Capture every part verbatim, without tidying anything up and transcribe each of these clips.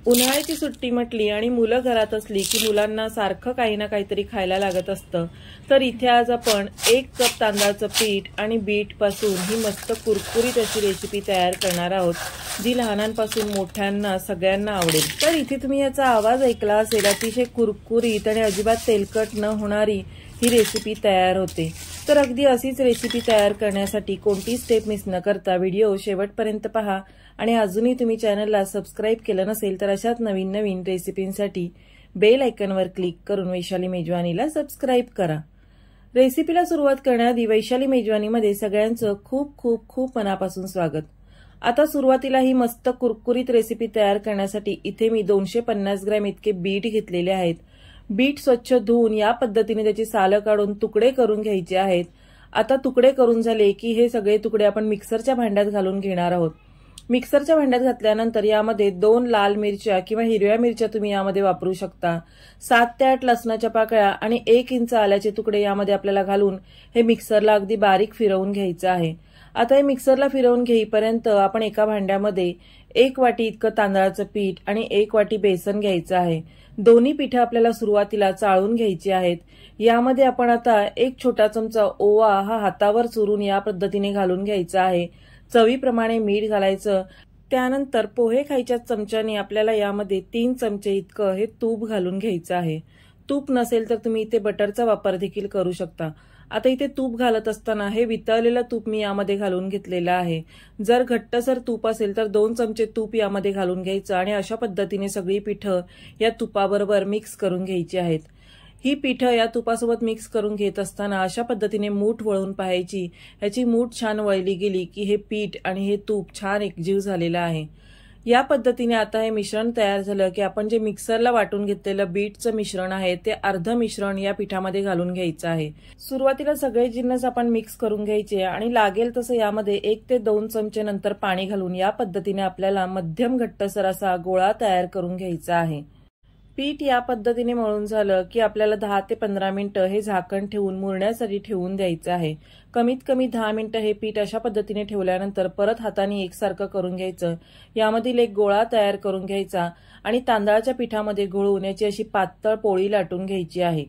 उन्हाळ्याची सुट्टी म्हटली आणि मुलं घरात असली की मुलांना सारखं काही ना काहीतरी खायला लागत असतं। तर इथे आज आपण एक कप तांदळाचं पीठ आणि बीट पासून ही मस्त कुरकुरीत अशी रेसिपी तयार करणार आहोत, जी लहानांपासून मोठ्यांना सगळ्यांना आवडेल। तर इथे तुम्ही याचा आवाज ऐकला असेल, अतिशय कुरकुरीत आणि अजिबात तेलकट न होणारी ही रेसिपी तयार होते। तर अगदी अशीच रेसिपी तयार करण्यासाठी कोणती स्टेप मिस न करता व्हिडिओ शेवटपर्यंत पहा आणि अजूनही तुम्ही चॅनलला सबस्क्राइब केलं नसेल तर अशाच नवीन नवीन रेसिपींसाठी बेल आयकॉनवर क्लिक करून वैशाली मेजवानीला सबस्क्राइब करा। रेसिपीला सुरुवात करण्याआधी वैशाली मेजवानीमध्ये सगळ्यांचं खूप खूप खूप मनापासून स्वागत। आता सुरुवातीला ही मस्त कुरकुरीत रेसिपी तयार करण्यासाठी इथे मी दोनशे पन्नास ग्रॅम इतके बीट घेतलेले आहेत। बीट स्वच्छ धुवून या पद्धतीने त्याची सालं काढून तुकडे करून घ्यायचे आहेत। आता तुकडे करून झाले की हे सगळे तुकडे आपण मिक्सरच्या भांड्यात घालून घेणार आहोत। मिक्सरच्या भांड्यात घातल्यानंतर यामध्ये दोन लाल मिरच्या किंवा हिरव्या मिरच्या तुम्ही यामध्ये वापरू शकता, सात ते आठ लसणाच्या पाकळ्या आणि एक इंच आल्याचे तुकडे यामध्ये आपल्याला घालून हे मिक्सरला अगदी बारीक फिरवून घ्यायचं आहे। आता हे मिक्सरला फिरवून घेईपर्यंत आपण एका भांड्यामध्ये एक वाटी इतकं तांदळाचं पीठ आणि एक वाटी बेसन घ्यायचं आहे। दोन्ही पिठं आपल्याला सुरुवातीला चाळून घ्यायची आहेत। यामध्ये आपण आता एक छोटा चमचा ओवा हा हातावर चुरून या पद्धतीने घालून घ्यायचा आहे। चवीप्रमाणे मीठ घालायचं। त्यानंतर पोहे खायच्या चमच्याने आपल्याला यामध्ये तीन चमचे इतकं हे तूप घालून घ्यायचं आहे। तूप नसेल तर तुम्ही इथे बटरचा वापर देखील करू शकता। आता इथे तूप घालत असताना हे वितळलेलं तूप मी यामध्ये घालून घेतलेलं आहे। जर घट्टसर तूप असेल तर दोन चमचे तूप यामध्ये घालून घ्यायचं आणि अशा पद्धतीने सगळी पिठं या तुपाबरोबर मिक्स करून घ्यायची आहेत। ही पिठं या तुपासोबत मिक्स करून घेत असताना अशा पद्धतीने मूठ वळून पाहायची। याची मूठ छान वळली गेली की हे पीठ आणि हे तूप छान एकजीव झालेलं आहे। या पद्धतीने आता हे मिश्रण तयार झालं की आपण जे मिक्सरला वाटून घेतलेलं बीटचं मिश्रण आहे ते अर्ध मिश्रण या पिठामध्ये घालून घ्यायचं आहे। सुरुवातीला सगळे जिन्नस आपण मिक्स करून घ्यायचे आणि लागेल तसं यामध्ये एक ते दोन चमचे नंतर पाणी घालून या पद्धतीने आपल्याला मध्यम घट्टसर असा गोळा तयार करून घ्यायचा आहे। पीठ या पद्धतीने मळून झालं की आपल्याला दहा ते पंधरा मिनिटं हे झाकण ठेवून मुरण्यासाठी ठेवून द्यायचं आहे। कमीत कमी दहा मिनिटं हे पीठ अशा पद्धतीने ठेवल्यानंतर परत हाताने एकसारखं करून घ्यायचं। यामधील एक गोळा तयार करून घ्यायचा आणि तांदळाच्या पिठामध्ये घोळून याची अशी पातळ पोळी लाटून घ्यायची आहे।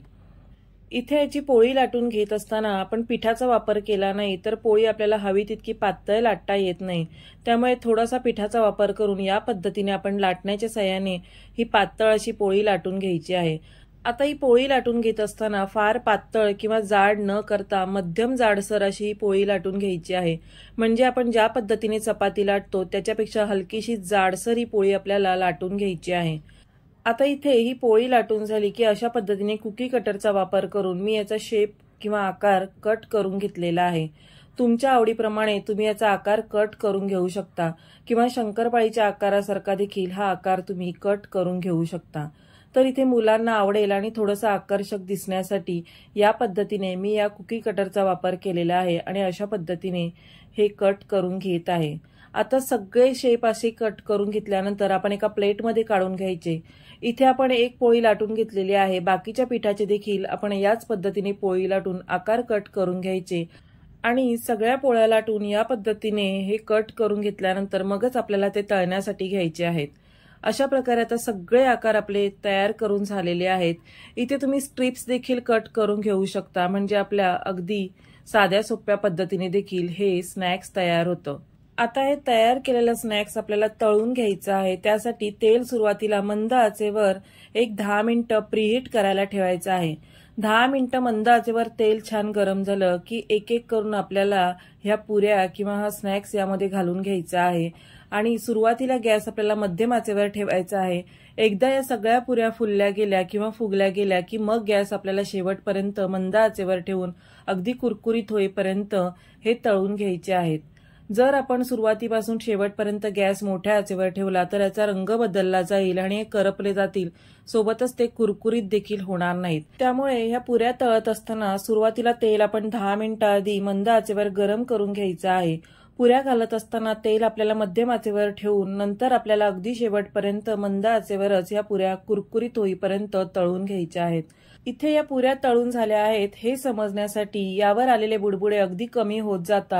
इथे याची पोळी लाटून घेत असताना आपण पिठाचा वापर केला नाही तर पोळी आपल्याला हवी तितकी पातळ लाटता येत नाही। त्यामुळे थोडासा पिठाचा वापर करून या पद्धतीने आपण लाटण्याच्या साहाय्याने ही पातळ अशी पोळी लाटून घ्यायची आहे। आता ही पोळी लाटून घेत असताना फार पातळ किंवा जाड न करता मध्यम जाडसर अशी ही पोळी लाटून घ्यायची आहे। म्हणजे आपण ज्या पद्धतीने चपाती लाटतो त्याच्यापेक्षा हलकीशी जाडसर ही पोळी आपल्याला लाटून घ्यायची आहे। आता इथे ही पोळी लाटून झाली की अशा पद्धतीने कुकी कटरचा वापर करून मी याचा शेप किंवा आकार कट करून घेतलेला आहे। तुमच्या आवडीप्रमाणे तुम्ही याचा आकार कट करून घेऊ शकता किंवा शंकरपाळीच्या आकारासारखा देखील हा आकार तुम्ही कट करून घेऊ शकता। तर इथे मुलांना आवडेल आणि थोडंसं आकर्षक दिसण्यासाठी या पद्धतीने मी या कुकी कटरचा वापर केलेला आहे आणि अशा पद्धतीने हे कट करून घेत आहे। आता सगळे शेप असे कट करून घेतल्यानंतर आपण एका प्लेटमध्ये काढून घ्यायचे। इथे आपण एक पोळी लाटून घेतलेली आहे। बाकीच्या पिठाचे देखील आपण याच पद्धतीने पोळी लाटून आकार कट करून घ्यायचे आणि सगळ्या पोळ्या लाटून या पद्धतीने हे कट करून घेतल्यानंतर मगच आपल्याला ते तळण्यासाठी घ्यायचे आहेत। अशा प्रकारे आता सगळे आकार आपले तयार करून झालेले आहेत। इथे तुम्ही स्ट्रिप्स देखील कट करून घेऊ शकता, म्हणजे आपल्या अगदी साध्या सोप्या पद्धतीने देखील हे स्नॅक्स तयार होतं। आता हे तयार केलेलं स्नॅक्स आपल्याला तळून घ्यायचं आहे। त्यासाठी तेल सुरुवातीला मंद आचेवर एक दहा मिनिटं प्रीहीट करायला ठेवायचं आहे। दहा मिनिटं मंद आचेवर तेल छान गरम झालं की एक एक करून आपल्याला ह्या पुऱ्या किंवा हा स्नॅक्स यामध्ये घालून घ्यायचा आहे आणि सुरुवातीला गॅस आपल्याला मध्यम आचेवर ठेवायचा आहे। एकदा या सगळ्या पुऱ्या फुलल्या गेल्या किंवा फुगल्या गेल्या की मग गॅस आपल्याला शेवटपर्यंत मंद आचेवर ठेवून अगदी कुरकुरीत होईपर्यंत हे तळून घ्यायचे आहेत। जर आपण सुरुवातीपासून शेवटपर्यंत गॅस मोठ्या आचेवर ठेवला तर याचा रंग बदलला जाईल आणि हे करपले जातील, सोबतच ते कुरकुरीत देखील होणार नाहीत। त्यामुळे ह्या पुऱ्या तळत असताना सुरुवातीला तेल आपण दहा मिनिटं आधी मंद आचेवर गरम करून घ्यायचं आहे। पुऱ्या घालत असताना तेल आपल्याला मध्यम आचेवर ठेवून नंतर आपल्याला अगदी शेवटपर्यंत मंद आचेवरच या पुऱ्या कुरकुरीत होईपर्यंत तळून घ्यायच्या आहेत। इथे या पुऱ्या तळून झाल्या आहेत हे समजण्यासाठी यावर आलेले बुडबुडे अगदी कमी होत जातात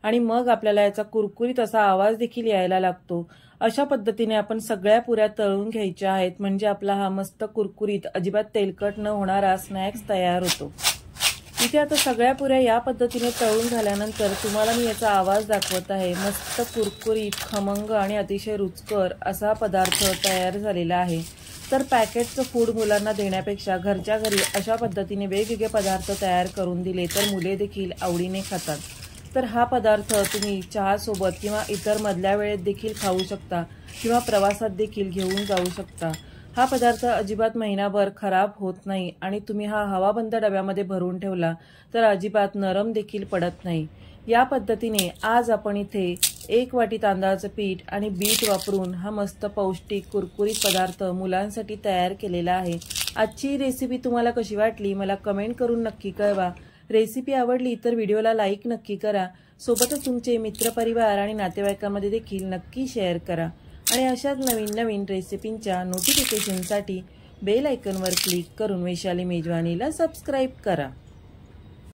आणि मग आपल्याला याचा कुरकुरीत असा आवाज देखील यायला लागतो। अशा पद्धतीने आपण सगळ्या पुऱ्या तळून घ्यायच्या आहेत, म्हणजे आपला हा मस्त कुरकुरीत अजिबात तेलकट न होणारा स्नॅक्स तयार होतो। इथे आता सगळ्या पुऱ्या या पद्धतीने तळून झाल्यानंतर तुम्हाला मी याचा आवाज दाखवत आहे। मस्त कुरकुरीत, खमंग आणि अतिशय रुचकर असा पदार्थ तयार झालेला आहे। तर पॅकेटचं फूड मुलांना देण्यापेक्षा घरच्या घरी अशा पद्धतीने वेगवेगळे पदार्थ तयार करून दिले तर मुले देखील आवडीने खातात। तर हा पदार्थ तुम्ही चहा सोबत किंवा इतर मधल्या वेळेत देखील खाऊ शकता किंवा प्रवासात देखील घेऊन जाऊ शकता। हा पदार्थ अजिबात महिनाभर खराब होत नाही आणि तुम्ही हा हवाबंद डब्यामध्ये भरून ठेवला तर अजिबात नरम देखील पडत नाही। या पद्धतीने आज आपण इथे एक वाटी तांदळाचं पीठ आणि बीट वापरून हा मस्त पौष्टिक कुरकुरीत पदार्थ मुलांसाठी तयार केलेला आहे। आजची रेसिपी तुम्हाला कशी वाटली मला कमेंट करून नक्की कळवा। रेसिपी आवडली तर व्हिडिओला लाईक नक्की करा, सोबतच तुमचे मित्रपरिवार आणि नातेवाईकांमध्ये देखील नक्की शेअर करा आणि अशाच नवीन नवीन रेसिपींच्या नोटिफिकेशनसाठी बेल आयकॉनवर क्लिक करून वैशाली मेजवानीला सबस्क्राईब करा।